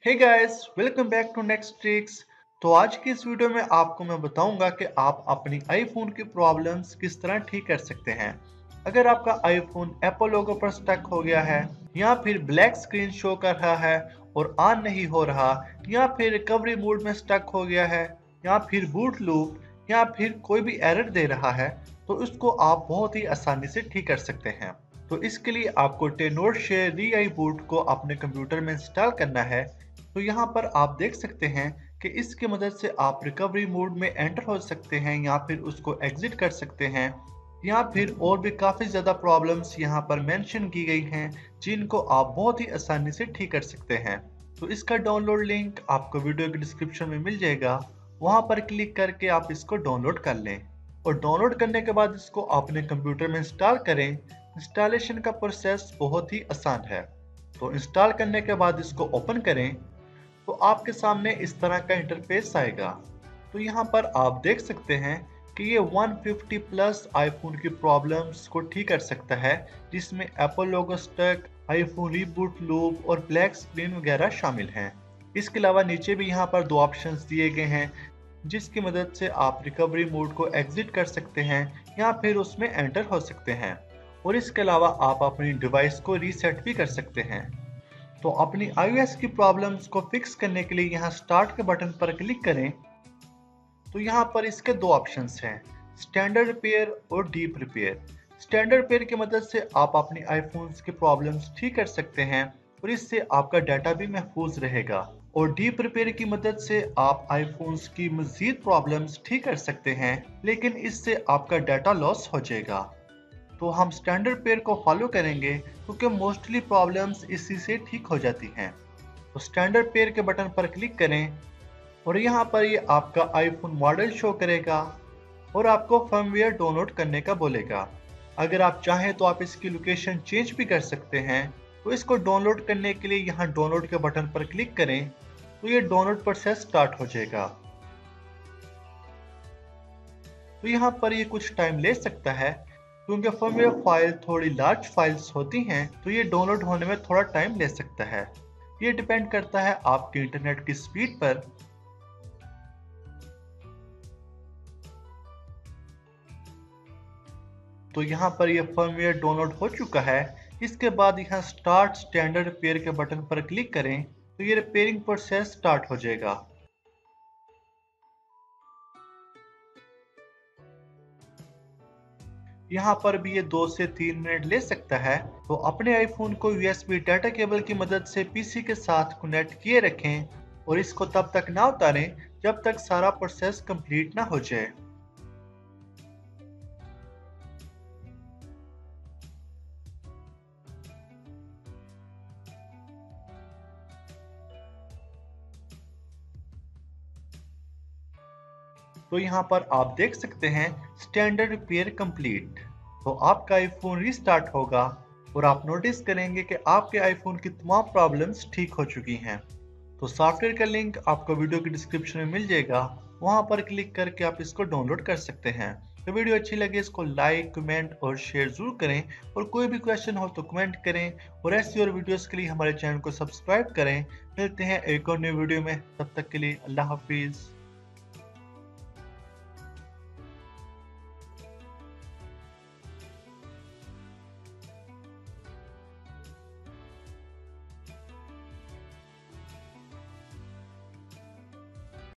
Hey guys, welcome back to next tricks. तो आज की इस वीडियो में आपको मैं बताऊंगा कि आप अपनी आईफोन की प्रॉब्लम्स किस तरह ठीक कर सकते हैं। अगर आपका आईफोन एप्पल लोगो पर स्टक हो गया है या फिर ब्लैक स्क्रीन शो कर रहा है और ऑन नहीं हो रहा, या फिर रिकवरी मोड में स्टक हो गया है, या फिर बूट लूप, या फिर कोई भी एरर दे रहा है, तो इसको आप बहुत ही आसानी से ठीक कर सकते हैं। तो इसके लिए आपको टेनोर शेयर री बूट को अपने कंप्यूटर में इंस्टॉल करना है। तो यहाँ पर आप देख सकते हैं कि इसकी मदद से आप रिकवरी मोड में एंटर हो सकते हैं या फिर उसको एग्जिट कर सकते हैं, या फिर और भी काफ़ी ज़्यादा प्रॉब्लम्स यहाँ पर मेंशन की गई हैं जिनको आप बहुत ही आसानी से ठीक कर सकते हैं। तो इसका डाउनलोड लिंक आपको वीडियो के डिस्क्रिप्शन में मिल जाएगा, वहाँ पर क्लिक करके आप इसको डाउनलोड कर लें और डाउनलोड करने के बाद इसको अपने कंप्यूटर में इंस्टॉल करें। इंस्टॉलेशन का प्रोसेस बहुत ही आसान है। तो इंस्टॉल करने के बाद इसको ओपन करें तो आपके सामने इस तरह का इंटरफेस आएगा। तो यहाँ पर आप देख सकते हैं कि ये 150 प्लस आईफोन की प्रॉब्लम्स को ठीक कर सकता है, जिसमें Apple logo stuck, iPhone reboot loop और ब्लैक स्क्रीन वगैरह शामिल हैं। इसके अलावा नीचे भी यहाँ पर दो ऑप्शंस दिए गए हैं जिसकी मदद से आप रिकवरी मोड को एग्जिट कर सकते हैं या फिर उसमें एंटर हो सकते हैं, और इसके अलावा आप अपनी डिवाइस को रीसेट भी कर सकते हैं। तो अपनी iOS की प्रॉब्लम्स को फिक्स करने के लिए यहाँ स्टार्ट के बटन पर क्लिक करें। तो यहाँ पर इसके दो ऑप्शंस हैं, स्टैंडर्ड रिपेयर और डीप रिपेयर। स्टैंडर्ड रिपेयर की मदद से आप अपनी आईफोन्स की प्रॉब्लम्स ठीक कर सकते हैं और इससे आपका डाटा भी महफूज रहेगा। और डीप रिपेयर की मदद से आप आईफोन्स की मजीद प्रॉब्लम्स ठीक कर सकते हैं, लेकिन इससे आपका डाटा लॉस हो जाएगा। तो हम स्टैंडर्ड पेयर को फॉलो करेंगे क्योंकि मोस्टली प्रॉब्लम्स इसी से ठीक हो जाती हैं। तो स्टैंडर्ड पेयर के बटन पर क्लिक करें और यहाँ पर ये आपका आईफोन मॉडल शो करेगा और आपको फर्मवेयर डाउनलोड करने का बोलेगा। अगर आप चाहें तो आप इसकी लोकेशन चेंज भी कर सकते हैं। तो इसको डाउनलोड करने के लिए यहाँ डाउनलोड के बटन पर क्लिक करें तो ये डाउनलोड प्रोसेस स्टार्ट हो जाएगा। तो यहाँ पर ये कुछ टाइम ले सकता है क्योंकि फर्मवेयर फाइल थोड़ी लार्ज फाइल्स होती हैं, तो ये डाउनलोड होने में थोड़ा टाइम ले सकता है। ये डिपेंड करता है आपके इंटरनेट की स्पीड पर। तो यहाँ पर ये फर्मवेयर डाउनलोड हो चुका है। इसके बाद यहाँ स्टार्ट स्टैंडर्ड रिपेयर के बटन पर क्लिक करें तो ये रिपेयरिंग प्रोसेस स्टार्ट हो जाएगा। यहाँ पर भी ये 2 से 3 मिनट ले सकता है। तो अपने आईफोन को USB डाटा केबल की मदद से पीसी के साथ कनेक्ट किए रखें और इसको तब तक ना उतारें जब तक सारा प्रोसेस कंप्लीट ना हो जाए। तो यहाँ पर आप देख सकते हैं स्टैंडर्ड रिपेयर कंप्लीट। तो आपका आईफोन रीस्टार्ट होगा और आप नोटिस करेंगे कि आपके आईफोन की तमाम प्रॉब्लम्स ठीक हो चुकी हैं। तो सॉफ्टवेयर का लिंक आपको वीडियो के डिस्क्रिप्शन में मिल जाएगा, वहां पर क्लिक करके आप इसको डाउनलोड कर सकते हैं। तो वीडियो अच्छी लगे इसको लाइक, कमेंट और शेयर जरूर करें, और कोई भी क्वेश्चन हो तो कमेंट करें, और ऐसी और वीडियोस के लिए हमारे चैनल को सब्सक्राइब करें। मिलते हैं एक और नई वीडियो में, तब तक के लिए अल्लाह हाफिज़।